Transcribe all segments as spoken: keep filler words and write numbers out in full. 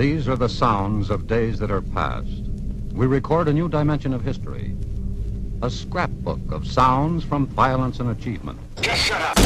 These are the sounds of days that are past. We record a new dimension of history. A scrapbook of sounds from violence and achievement. Just shut up!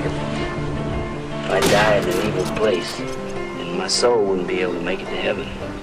If I die in an evil place, then my soul wouldn't be able to make it to heaven.